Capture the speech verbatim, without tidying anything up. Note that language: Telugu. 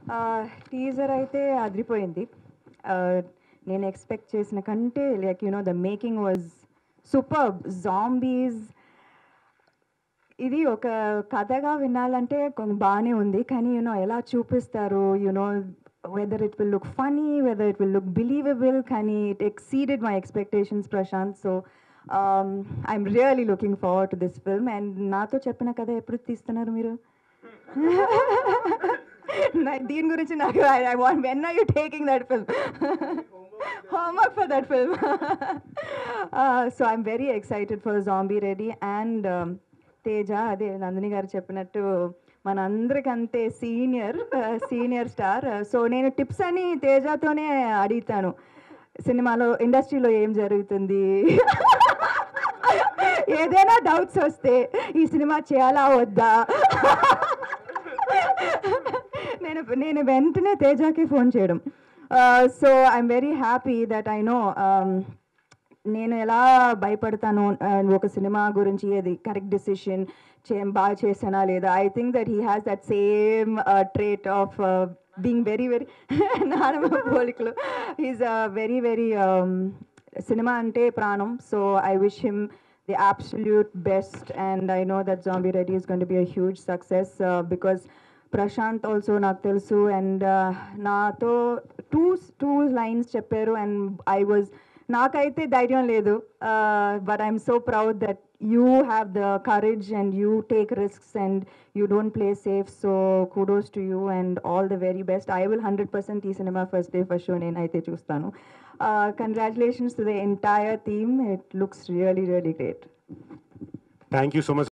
టీజర్ అయితే అదిరిపోయింది. నేను ఎక్స్పెక్ట్ చేసిన కంటే like you know the making was superb. Zombies ఇది ఒక కథగా వినాలంటే బాగానే ఉంది, కానీ యూనో ఎలా చూపిస్తారు, you know whether it will look funny, whether it will look believable, కానీ it exceeded my expectations Prashanth. So I'm really looking forward to this film. And నాతో చెప్పిన కథ ఎప్పుడు తీస్తున్నారు మీరు? దీని గురించి నాకు I want when are you taking that film, homework for that film. uh, so I'm very excited for Zombie Ready and um, Teja అదే నందిని గారు చెప్పినట్టు మనందరికంతే సీనియర్ సీనియర్ స్టార్. సో నేను టిప్స్ అని తేజతోనే అడుగుతాను, సినిమాలో ఇండస్ట్రీలో ఏం జరుగుతుంది, ఏదైనా డౌట్స్ వస్తే ఈ సినిమా చేయాలా వద్దా, నేను నేను వెంటనే తేజకి ఫోన్ చేయడం. So I'm very happy that I know నేను ఎలా భయపడతాను ఒక సినిమా గురించి, ఏది కరెక్ట్ డెసిషన్ చే బాగా చేసానా లేదా. I think that he has that same trait of being very very నానమ్మ పోలికలు. ఈజ్ వెరీ వెరీ సినిమా అంటే ప్రాణం. So I wish him the absolute best and I know that Zombie Ready is going to be a huge success uh, because Prashant also నాకు తెలుసు అండ్ నాతో టూ టూ లైన్స్ చెప్పారు అండ్ ఐ వాజ్ నాకైతే ధైర్యం లేదు, but I'm so proud that you have the courage and you take risks and you don't play safe. So kudos to you and all the very best. I will hundred percent ఈ cinema first day first show నేనైతే చూస్తాను. Congratulations to the entire team. It looks really really great. Thank you so much.